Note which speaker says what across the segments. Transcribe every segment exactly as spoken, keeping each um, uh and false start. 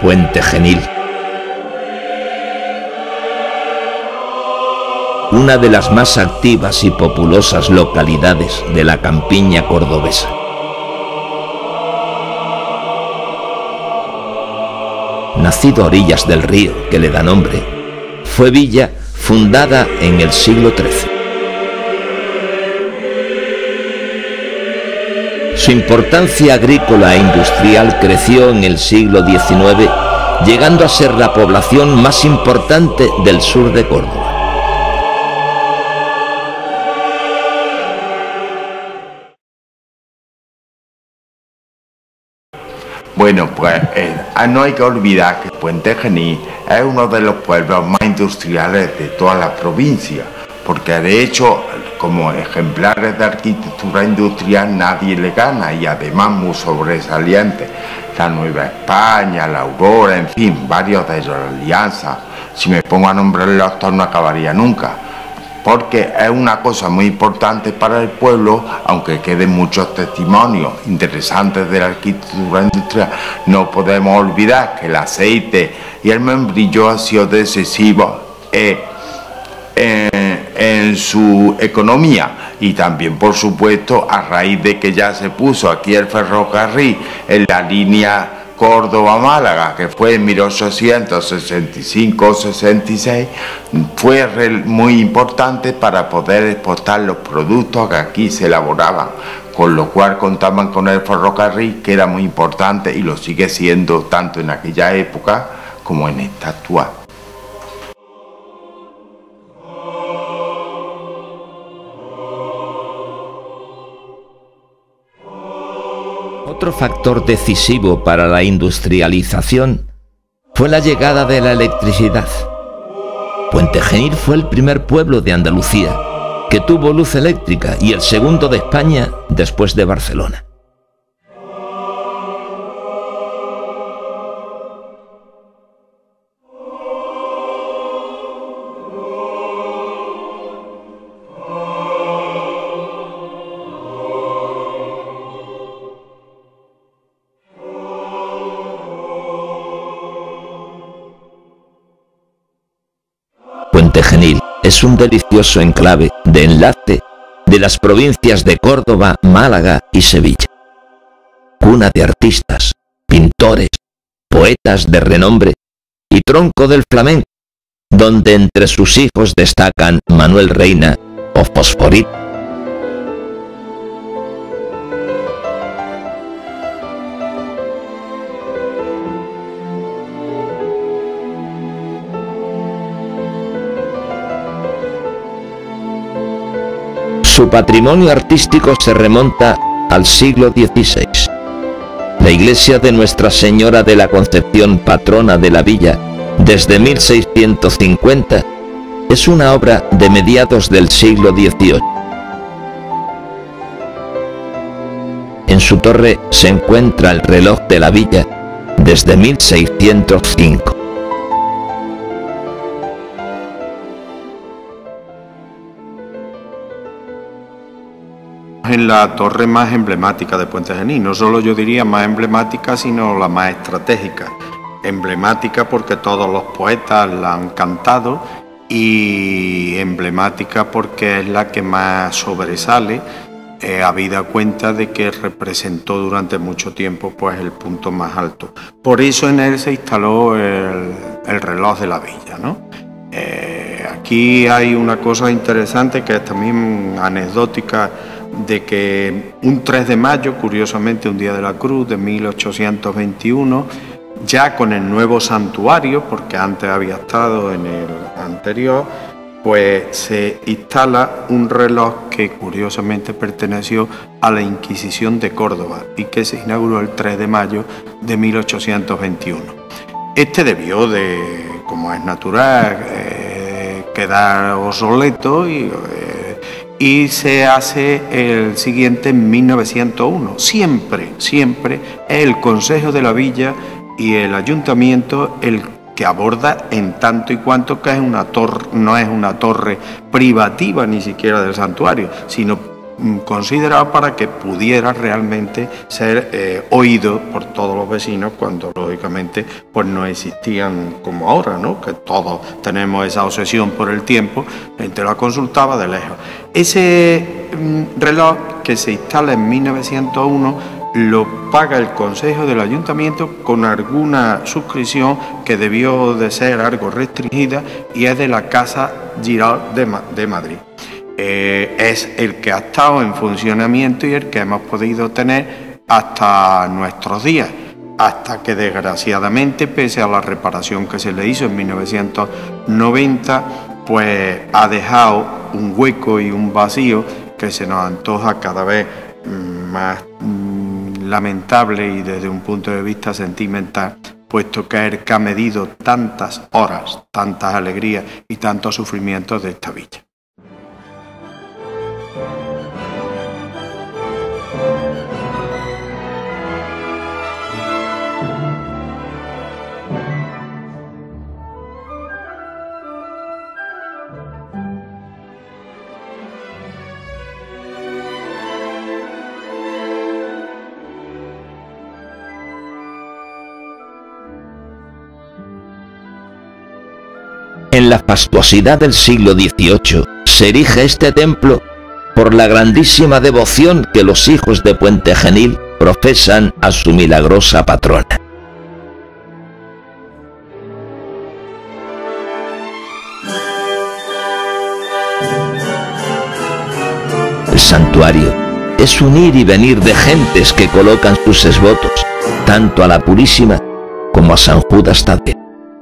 Speaker 1: Puente Genil, una de las más activas y populosas localidades de la campiña cordobesa. Nacido a orillas del río que le da nombre, fue villa fundada en el siglo trece. Su importancia agrícola e industrial creció en el siglo diecinueve, llegando a ser la población más importante del sur de Córdoba.
Speaker 2: Bueno, pues eh, no hay que olvidar que Puente Genil es uno de los pueblos más industriales de toda la provincia, porque de hecho, como ejemplares de arquitectura industrial nadie le gana, y además muy sobresaliente. La Nueva España, la Aurora, en fin, varios de ellos, la Alianza. Si me pongo a nombrarlos hasta no acabaría nunca, porque es una cosa muy importante para el pueblo, aunque queden muchos testimonios interesantes de la arquitectura industrial. No podemos olvidar que el aceite y el membrillo han sido decisivos eh, en, en su economía, y también, por supuesto, a raíz de que ya se puso aquí el ferrocarril en la línea Córdoba-Málaga, que fue en mil ochocientos sesenta y cinco o sesenta y seis, fue muy importante para poder exportar los productos que aquí se elaboraban, con lo cual contaban con el ferrocarril, que era muy importante y lo sigue siendo tanto en aquella época como en esta actual.
Speaker 1: Otro factor decisivo para la industrialización fue la llegada de la electricidad. Puente Genil fue el primer pueblo de Andalucía que tuvo luz eléctrica y el segundo de España después de Barcelona. Puente Genil es un delicioso enclave de enlace de las provincias de Córdoba, Málaga y Sevilla. Cuna de artistas, pintores, poetas de renombre y tronco del flamenco, donde entre sus hijos destacan Manuel Reina o Fosforito. Su patrimonio artístico se remonta al siglo dieciséis. La iglesia de Nuestra Señora de la Concepción, patrona de la villa, desde mil seiscientos cincuenta, es una obra de mediados del siglo dieciocho. En su torre se encuentra el reloj de la villa desde mil seiscientos cinco.
Speaker 3: En la torre más emblemática de Puente Genil, no solo yo diría más emblemática, sino la más estratégica. Emblemática porque todos los poetas la han cantado, y emblemática porque es la que más sobresale, eh, habida cuenta de que representó durante mucho tiempo pues el punto más alto. Por eso en él se instaló el, el reloj de la villa, ¿no? Eh, aquí hay una cosa interesante que es también anecdótica, de que un tres de mayo, curiosamente un día de la cruz de mil ochocientos veintiuno, ya con el nuevo santuario, porque antes había estado en el anterior, pues se instala un reloj que curiosamente perteneció a la Inquisición de Córdoba y que se inauguró el tres de mayo de mil ochocientos veintiuno. Este debió de, como es natural, eh, quedar obsoleto y... Eh, y se hace el siguiente en mil novecientos uno. Siempre, siempre es el Consejo de la Villa y el Ayuntamiento el que aborda, en tanto y cuanto que es una torre, no es una torre privativa ni siquiera del santuario, sino considerado para que pudiera realmente ser eh, oído por todos los vecinos cuando lógicamente pues no existían como ahora, ¿no? Que todos tenemos esa obsesión por el tiempo, la gente lo consultaba de lejos. Ese mm, reloj que se instala en mil novecientos uno lo paga el Consejo del Ayuntamiento con alguna suscripción que debió de ser algo restringida y es de la Casa Giralt de, Ma de Madrid. Eh, es el que ha estado en funcionamiento y el que hemos podido tener hasta nuestros días, hasta que desgraciadamente, pese a la reparación que se le hizo en mil novecientos noventa, pues ha dejado un hueco y un vacío que se nos antoja cada vez más mm, lamentable y desde un punto de vista sentimental, puesto que es el que ha medido tantas horas, tantas alegrías y tantos sufrimientos de esta villa.
Speaker 1: En la fastuosidad del siglo dieciocho se erige este templo por la grandísima devoción que los hijos de Puente Genil profesan a su milagrosa patrona. El santuario es un ir y venir de gentes que colocan sus esvotos tanto a la Purísima como a San Judas Tadeo.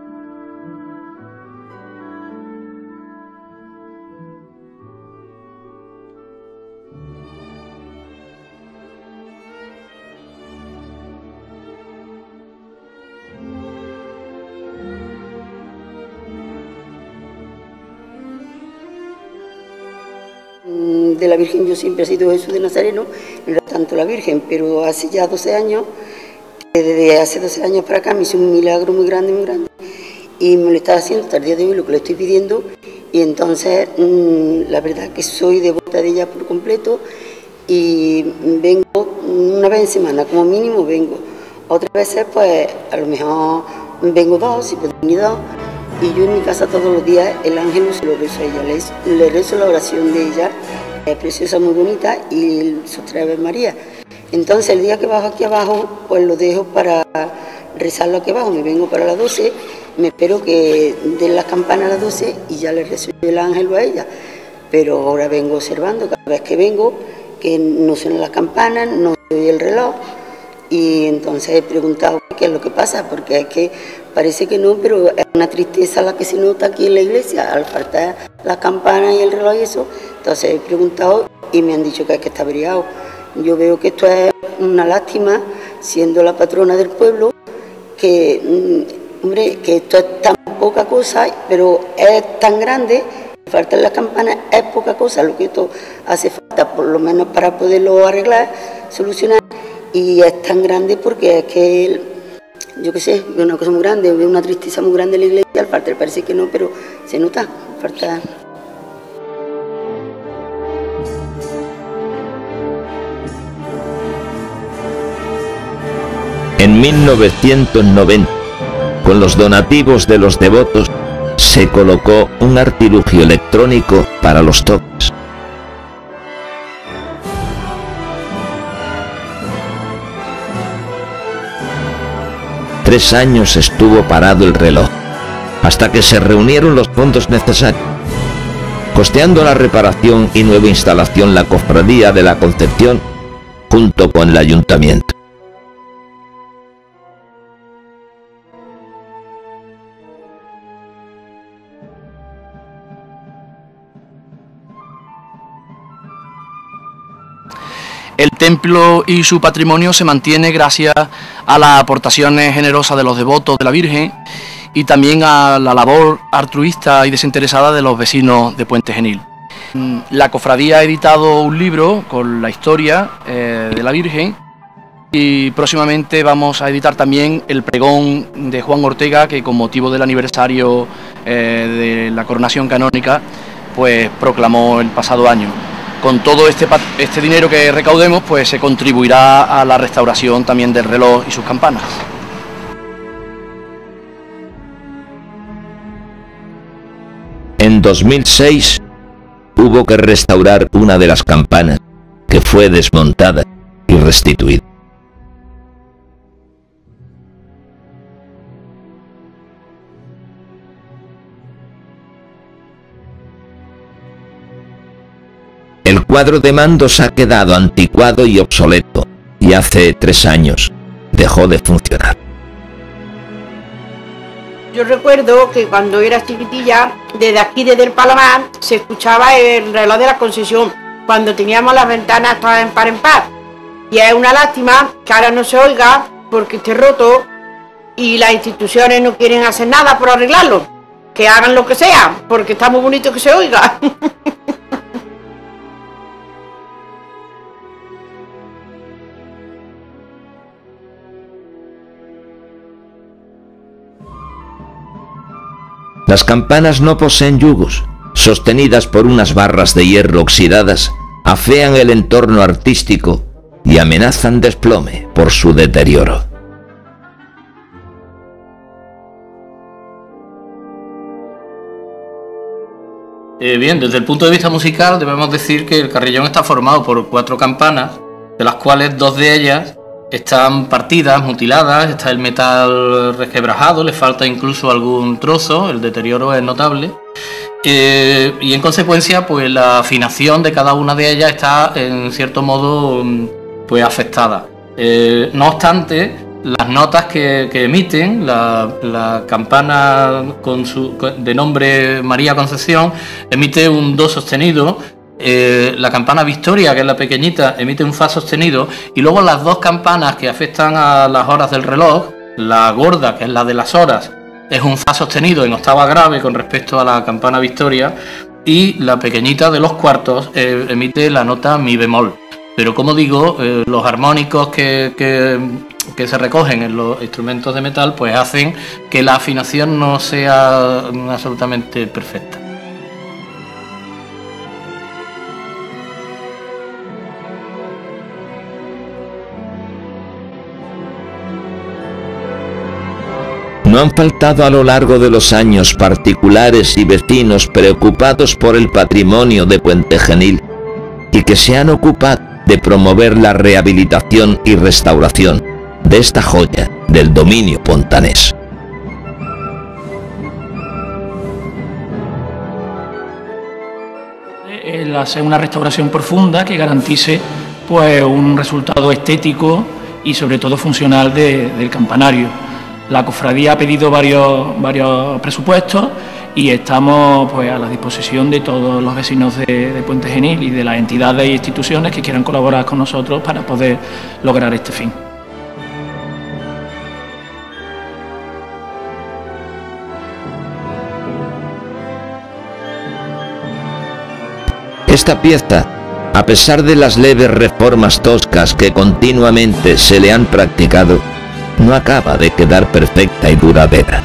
Speaker 4: De la Virgen yo siempre he sido Jesús de Nazareno, no era tanto la Virgen, pero hace ya doce años, desde hace doce años para acá me hizo un milagro muy grande, muy grande, y me lo está haciendo hasta el día de hoy lo que le estoy pidiendo, y entonces mmm, la verdad que soy devota de ella por completo, y vengo una vez en semana, como mínimo vengo, otras veces pues a lo mejor vengo dos, si puedo venir dos, y yo en mi casa todos los días el ángel se lo rezo a ella, le, le rezo la oración de ella, es preciosa, muy bonita, y sostiene Ave María. Entonces el día que bajo aquí abajo, pues lo dejo para rezarlo aquí abajo, me vengo para las doce, me espero que den las campanas a las doce y ya le rezo el ángel a ella. Pero ahora vengo observando, cada vez que vengo, que no suenan las campanas, no oye el reloj, y entonces he preguntado qué es lo que pasa, porque es que parece que no, pero es una tristeza la que se nota aquí en la iglesia, al faltar las campanas y el reloj y eso. Entonces he preguntado y me han dicho que es que está averiado. Yo veo que esto es una lástima, siendo la patrona del pueblo, que, mmm, hombre, que esto es tan poca cosa, pero es tan grande, faltan las campanas, es poca cosa, lo que esto hace falta, por lo menos para poderlo arreglar, solucionar, y es tan grande porque es que, yo qué sé, es una cosa muy grande, veo una tristeza muy grande en la iglesia, al faltar parece que no, pero se nota, falta...
Speaker 1: En mil novecientos noventa, con los donativos de los devotos, se colocó un artilugio electrónico para los toques. Tres años estuvo parado el reloj, hasta que se reunieron los fondos necesarios, costeando la reparación y nueva instalación la Cofradía de la Concepción, junto con el Ayuntamiento.
Speaker 5: El templo y su patrimonio se mantiene gracias a las aportaciones generosas de los devotos de la Virgen y también a la labor altruista y desinteresada de los vecinos de Puente Genil. La cofradía ha editado un libro con la historia eh, de la Virgen y próximamente vamos a editar también el pregón de Juan Ortega, que con motivo del aniversario eh, de la coronación canónica pues proclamó el pasado año. con todo este, este dinero que recaudemos, pues se contribuirá a la restauración también del reloj y sus campanas.
Speaker 1: En dos mil seis hubo que restaurar una de las campanas, que fue desmontada y restituida. El cuadro de mandos ha quedado anticuado y obsoleto, y hace tres años dejó de funcionar.
Speaker 6: Yo recuerdo que cuando era chiquitilla, desde aquí, desde el Palomar, se escuchaba el reloj de la concesión, cuando teníamos las ventanas todas en par en par. Y es una lástima que ahora no se oiga porque esté roto y las instituciones no quieren hacer nada por arreglarlo. Que hagan lo que sea, porque está muy bonito que se oiga.
Speaker 1: Las campanas no poseen yugos, sostenidas por unas barras de hierro oxidadas, afean el entorno artístico y amenazan desplome por su deterioro.
Speaker 7: Eh, bien, desde el punto de vista musical debemos decir que el carrillón está formado por cuatro campanas, de las cuales dos de ellas están partidas, mutiladas, está el metal resquebrajado, le falta incluso algún trozo, el deterioro es notable. Eh, y en consecuencia, pues la afinación de cada una de ellas está en cierto modo pues afectada. Eh, no obstante, las notas que, que emiten, la, la campana con su, de nombre María Concepción, emite un do sostenido. Eh, la campana Victoria, que es la pequeñita, emite un fa sostenido, y luego las dos campanas que afectan a las horas del reloj, la gorda, que es la de las horas, es un fa sostenido en octava grave con respecto a la campana Victoria, y la pequeñita de los cuartos eh, emite la nota mi bemol. Pero como digo, eh, los armónicos que, que, que se recogen en los instrumentos de metal pues hacen que la afinación no sea absolutamente perfecta.
Speaker 1: No han faltado a lo largo de los años particulares y vecinos preocupados por el patrimonio de Puente Genil y que se han ocupado de promover la rehabilitación y restauración de esta joya del dominio pontanés.
Speaker 8: El hacer una restauración profunda que garantice pues un resultado estético y sobre todo funcional de, del campanario. La cofradía ha pedido varios, varios presupuestos y estamos pues a la disposición de todos los vecinos de, de Puente Genil y de las entidades e instituciones que quieran colaborar con nosotros para poder lograr este fin.
Speaker 1: Esta pieza, a pesar de las leves reformas toscas que continuamente se le han practicado, no acaba de quedar perfecta y duradera.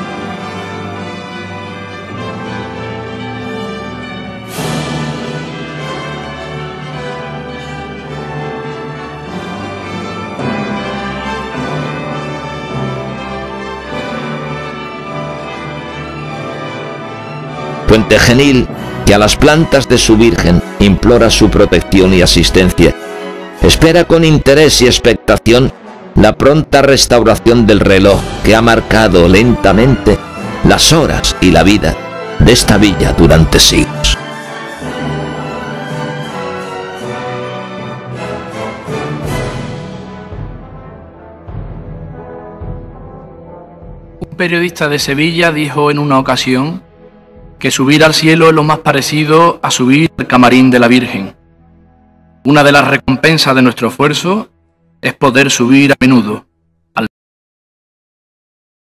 Speaker 1: Puente Genil, que a las plantas de su Virgen implora su protección y asistencia, espera con interés y expectación la pronta restauración del reloj que ha marcado lentamente las horas y la vida de esta villa durante siglos.
Speaker 5: Un periodista de Sevilla dijo en una ocasión que subir al cielo es lo más parecido a subir al camarín de la Virgen. Una de las recompensas de nuestro esfuerzo es poder subir a menudo,